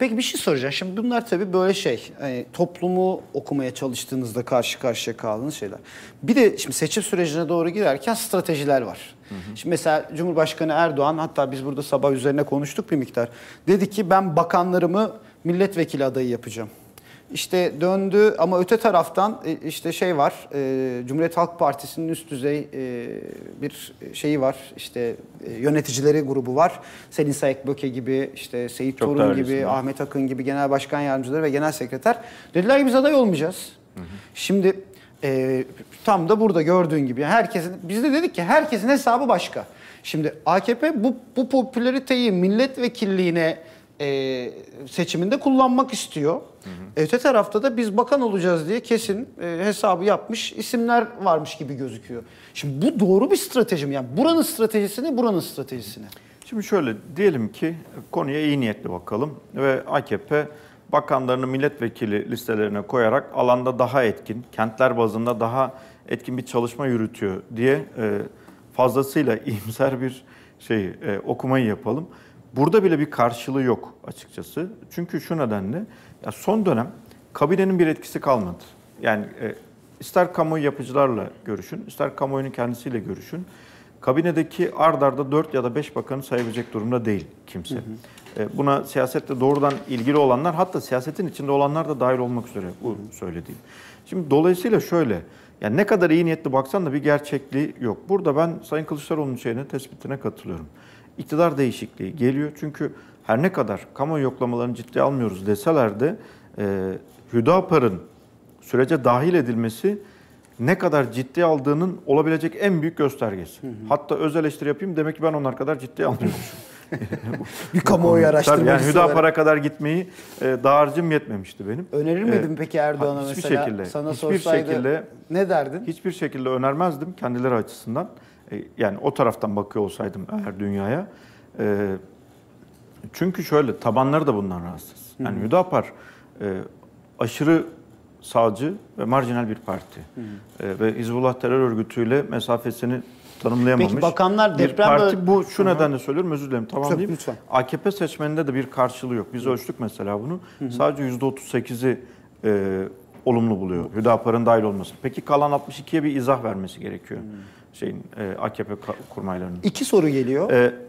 Peki bir şey soracağım. Şimdi bunlar tabii böyle hani toplumu okumaya çalıştığınızda karşı karşıya kaldığınız şeyler. Bir de şimdi seçim sürecine doğru girerken stratejiler var. Şimdi mesela Cumhurbaşkanı Erdoğan, hatta biz burada sabah üzerine konuştuk bir miktar. Dedi ki ben bakanlarımı milletvekili adayı yapacağım. İşte döndü ama öte taraftan işte var, Cumhuriyet Halk Partisi'nin üst düzey bir şeyi var, işte yöneticileri grubu var. Selin Sayıkböke gibi, işte Seyit Torun gibi, Ahmet Akın gibi genel başkan yardımcıları ve genel sekreter dediler ki biz aday olmayacağız. Şimdi tam da burada gördüğün gibi biz de dedik ki herkesin hesabı başka. Şimdi AKP bu popülariteyi milletvekilliğine seçiminde kullanmak istiyor. Öte tarafta da biz bakan olacağız diye kesin hesabı yapmış isimler varmış gibi gözüküyor. Şimdi bu doğru bir strateji mi? Yani buranın stratejisini, buranın stratejisini. Şimdi şöyle diyelim ki konuya iyi niyetli bakalım ve AKP bakanlarını milletvekili listelerine koyarak alanda daha etkin, kentler bazında daha etkin bir çalışma yürütüyor diye fazlasıyla iyimser bir okumayı yapalım. Burada bile bir karşılığı yok açıkçası. Çünkü şu nedenle ya son dönem kabinenin bir etkisi kalmadı. Yani ister kamuoyu yapıcılarla görüşün, ister kamuoyunun kendisiyle görüşün. Kabinedeki ard arda 4 ya da 5 bakanı sayabilecek durumda değil kimse. Buna siyasetle doğrudan ilgili olanlar, hatta siyasetin içinde olanlar da dahil olmak üzere bu söylediğim. Şimdi dolayısıyla şöyle, yani ne kadar iyi niyetli baksan da bir gerçekliği yok. Burada ben Sayın Kılıçdaroğlu'nun tespitine katılıyorum. İktidar değişikliği geliyor. Çünkü her ne kadar kamuoyu yoklamalarını ciddiye almıyoruz deseler de Hüdapar'ın sürece dahil edilmesi ne kadar ciddiye aldığının olabilecek en büyük göstergesi. Hatta öz eleştiri yapayım, demek ki ben onlar kadar ciddiye almıyormuşum. Bir kamuoyu araştırmacısı yani Hüdapar'a kadar gitmeyi dağarcığım yetmemişti benim. Önerir miydin peki Erdoğan'a mesela? Şekilde, sana sorsaydı ne derdin? Hiçbir şekilde önermezdim kendileri açısından. Yani o taraftan bakıyor olsaydım eğer dünyaya. Çünkü şöyle, tabanları da bundan rahatsız. Yani Hüdapar aşırı sağcı ve marjinal bir parti. Ve Hizbullah terör örgütüyle mesafesini tanımlayamamış. Peki bakanlar bir parti. Bu şu nedenle söylüyorum, özür dilerim, tamamlayayım. Lütfen. AKP seçmeninde de bir karşılığı yok. Biz ölçtük mesela bunu. Sadece %38'i olumlu buluyor Hüdapar'ın dahil olması. Peki kalan 62'ye bir izah vermesi gerekiyor AKP kurmaylarının. 2 soru geliyor.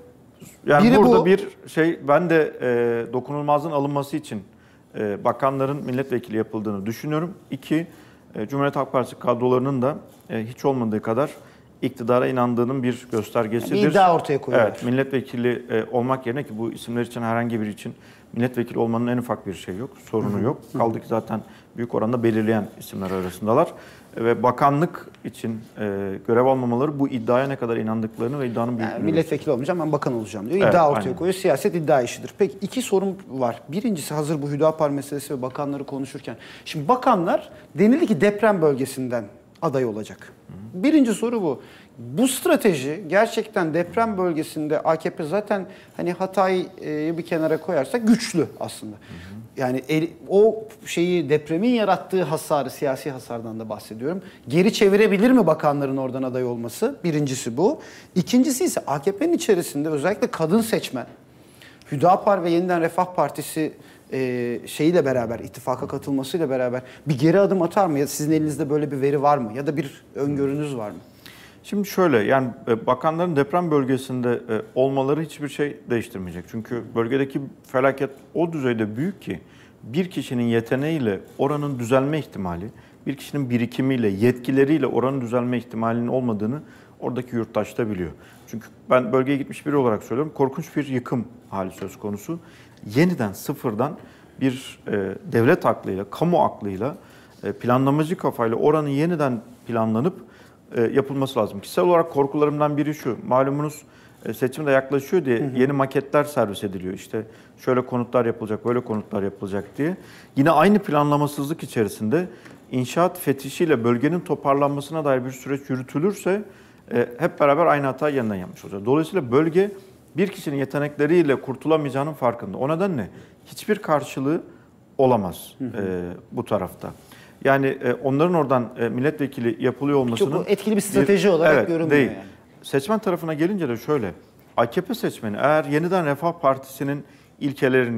Yani biri burada ben de dokunulmazlığın alınması için bakanların milletvekili yapıldığını düşünüyorum. 2, Cumhuriyet Halk Partisi kadrolarının da hiç olmadığı kadar iktidara inandığının bir göstergesidir. Yani iddia ortaya koyuyor. Evet, milletvekili olmak yerine, ki bu isimler için herhangi biri için milletvekili olmanın en ufak bir şey yok, sorunu yok. Kaldı ki zaten büyük oranda belirleyen isimler arasındalar. Ve bakanlık için görev almamaları bu iddiaya ne kadar inandıklarını ve iddianın büyüklüğünü. Yani milletvekili olmayacağım, ben bakan olacağım diyor. İddia ortaya koyuyor. Siyaset iddia işidir. Peki 2 sorum var. Birincisi, hazır bu Hüdapar meselesi ve bakanları konuşurken. Şimdi bakanlar denildi ki deprem bölgesinden aday olacak. Birinci soru bu. Bu strateji gerçekten deprem bölgesinde AKP zaten hani Hatay'ı bir kenara koyarsak güçlü aslında. Yani o depremin yarattığı hasarı, siyasi hasardan da bahsediyorum, geri çevirebilir mi bakanların oradan aday olması? Birincisi bu. İkincisi ise AKP'nin içerisinde özellikle kadın seçmen, Hüdapar ve Yeniden Refah Partisi şeyiyle beraber, ittifaka katılmasıyla beraber bir geri adım atar mı? Ya sizin elinizde böyle bir veri var mı? Ya da bir öngörünüz var mı? Şimdi şöyle, yani bakanların deprem bölgesinde olmaları hiçbir şey değiştirmeyecek. Çünkü bölgedeki felaket o düzeyde büyük ki bir kişinin yeteneğiyle oranın düzelme ihtimali, bir kişinin birikimiyle, yetkileriyle oranın düzelme ihtimalinin olmadığını oradaki yurttaş da biliyor. Çünkü ben bölgeye gitmiş biri olarak söylüyorum, korkunç bir yıkım hali söz konusu. Yeniden sıfırdan bir devlet aklıyla, kamu aklıyla, planlamacı kafayla oranın yeniden planlanıp yapılması lazım. Kişisel olarak korkularımdan biri şu, malumunuz seçim de yaklaşıyor diye yeni maketler servis ediliyor. İşte şöyle konutlar yapılacak, böyle konutlar yapılacak diye. Yine aynı planlamasızlık içerisinde inşaat fetişiyle bölgenin toparlanmasına dair bir süreç yürütülürse hep beraber aynı hatayı yeniden yapmış olacağız. Dolayısıyla bölge bir kişinin yetenekleriyle kurtulamayacağının farkında. O nedenle hiçbir karşılığı olamaz bu tarafta. Yani onların oradan milletvekili yapılıyor olmasının... Çok etkili bir strateji olarak görünmüyor değil. yani. Seçmen tarafına gelince de şöyle, AKP seçmeni eğer Yeniden Refah Partisi'nin ilkelerini,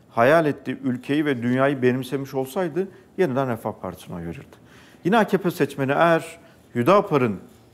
hayal ettiği ülkeyi ve dünyayı benimsemiş olsaydı yeniden Refah Partisi'ne oy verirdi. Yine AKP seçmeni eğer Hüdapar'ın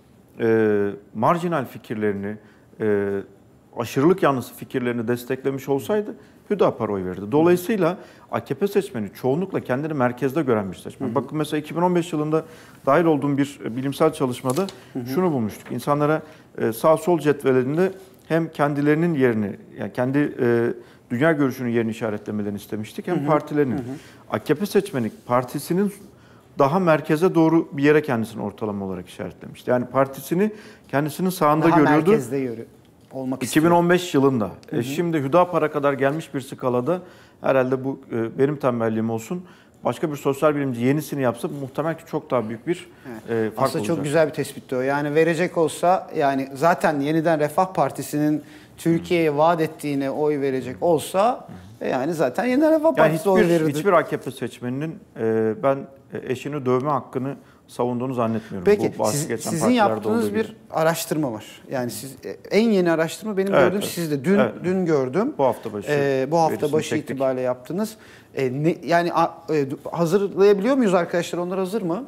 marjinal fikirlerini, aşırılık yanlısı fikirlerini desteklemiş olsaydı Hüdapar oy verirdi. Dolayısıyla AKP seçmeni çoğunlukla kendini merkezde gören bir seçmen. Bakın mesela 2015 yılında dahil olduğum bir bilimsel çalışmada şunu bulmuştuk. İnsanlara sağ sol cetvelinde hem kendilerinin yerini, yani kendi dünya görüşünün yerini işaretlemelerini istemiştik, hem partilerinin. AKP seçmeni partisinin daha merkeze doğru bir yere kendisini ortalama olarak işaretlemişti. Yani partisini kendisinin sağında daha görüyordu. merkezde olmak 2015 yılında. Şimdi Hüdapar'a kadar gelmiş bir skalada herhalde bu benim tembelliğim olsun. Başka bir sosyal bilimci yenisini yapsa muhtemelen ki çok daha büyük bir fark Aslında olacak. çok güzel bir tespitti o. Yani verecek olsa, yani zaten yeniden Refah Partisi'nin Türkiye'ye vaat ettiğine oy verecek olsa yani zaten yeniden Refah Partisi oy verirdi. Hiçbir AKP seçmeninin ben eşini dövme hakkını savunduğunu zannetmiyorum. Peki Bu sizin yaptığınız bir araştırma var. Yani siz en yeni araştırma benim gördüğüm, sizde dün gördüm. Bu hafta başı. Bu hafta başı itibariyle yaptınız. Yani hazırlayabiliyor muyuz arkadaşlar? Onlar hazır mı?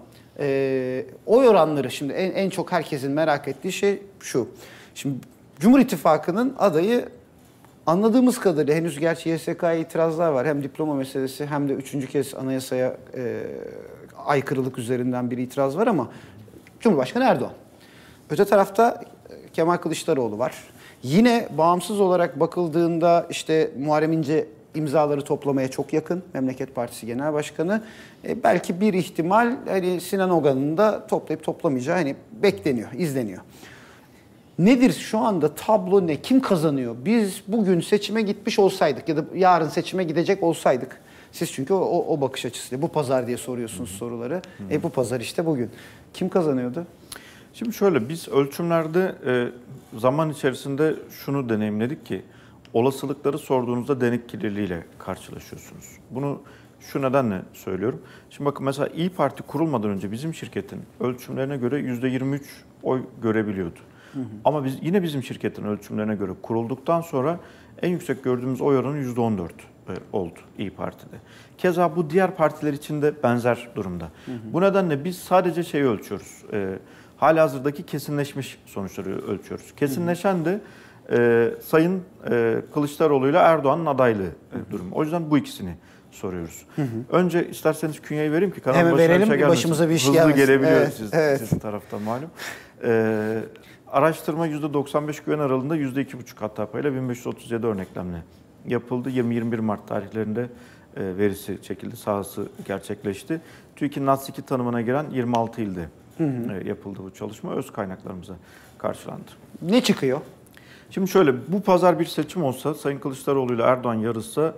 Oy oranları şimdi en çok herkesin merak ettiği şey şu. Şimdi Cumhur İttifakı'nın adayı anladığımız kadarıyla henüz gerçi YSK'ya itirazlar var. Hem diploma meselesi hem de 3. kez anayasaya aykırılık üzerinden bir itiraz var ama Cumhurbaşkanı Erdoğan. Öte tarafta Kemal Kılıçdaroğlu var. Yine bağımsız olarak bakıldığında işte Muharrem İnce imzaları toplamaya çok yakın. Memleket Partisi Genel Başkanı. Belki bir ihtimal hani Sinan Ogan'ın da toplayıp toplamayacağı hani bekleniyor, izleniyor. Nedir şu anda tablo ne? Kim kazanıyor? Biz bugün seçime gitmiş olsaydık ya da yarın seçime gidecek olsaydık. Siz çünkü o bakış açısıyla bu pazar diye soruyorsunuz soruları. Bu pazar işte bugün. Kim kazanıyordu? Şimdi şöyle, biz ölçümlerde zaman içerisinde şunu deneyimledik ki olasılıkları sorduğunuzda denek kirliliğiyle karşılaşıyorsunuz. Bunu şu nedenle söylüyorum. Şimdi bakın mesela İYİ Parti kurulmadan önce bizim şirketin ölçümlerine göre %23 oy görebiliyordu. Ama yine bizim şirketin ölçümlerine göre kurulduktan sonra en yüksek gördüğümüz oy oranı %14 oldu İYİ Parti'de. Keza bu diğer partiler için de benzer durumda. Bu nedenle biz sadece şeyi ölçüyoruz. Halihazırdaki kesinleşmiş sonuçları ölçüyoruz. Kesinleşen de Sayın Kılıçdaroğlu ile Erdoğan'ın adaylığı durumu. O yüzden bu ikisini soruyoruz. Önce isterseniz künyeyi vereyim ki kanal başına bir şey başımıza bir iş hızlı gelmesin. gelebiliyor sizin taraftan malum. Araştırma %95 güven aralığında %2,5 hata payıyla 1537 örneklemle yapıldı. 20-21 Mart tarihlerinde verisi çekildi, sahası gerçekleşti. TÜİK'in NATS-2 tanımına giren 26 ilde yapıldı bu çalışma. Öz kaynaklarımıza karşılandı. Ne çıkıyor? Şimdi şöyle, bu pazar bir seçim olsa, Sayın Kılıçdaroğlu ile Erdoğan yarışsa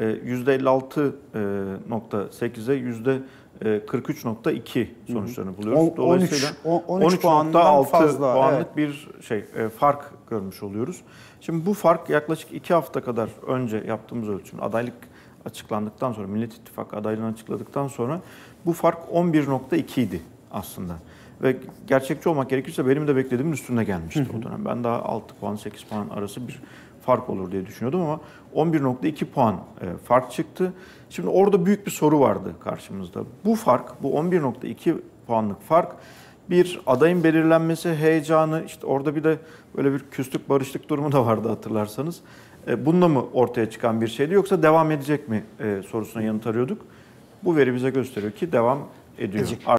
%56,8'e %43,2 sonuçlarını buluyoruz. Dolayısıyla 13 puandan fazla puanlık bir fark görmüş oluyoruz. Şimdi bu fark yaklaşık 2 hafta kadar önce yaptığımız ölçüm, adaylık açıklandıktan sonra, Millet İttifakı adaylığını açıkladıktan sonra bu fark 11,2 idi aslında. Ve gerçekçi olmak gerekirse benim de beklediğimin üstünde gelmişti o dönem. Ben daha 6 puan, 8 puan arası bir fark olur diye düşünüyordum ama 11,2 puan fark çıktı. Şimdi orada büyük bir soru vardı karşımızda. Bu fark, bu 11,2 puanlık fark bir adayın belirlenmesi heyecanı, işte orada bir de böyle bir küslük barışlık durumu da vardı hatırlarsanız. Bununla mı ortaya çıkan bir şeydi yoksa devam edecek mi sorusuna yanıt arıyorduk. Bu veri bize gösteriyor ki devam ediyor.